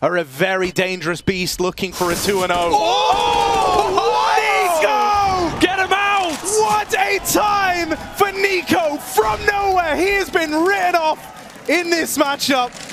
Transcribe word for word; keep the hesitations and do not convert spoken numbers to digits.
are a very dangerous beast looking for a two and oh. Oh! NiKo! Get him out! What a time for NiKo from nowhere. He has been written off in this matchup.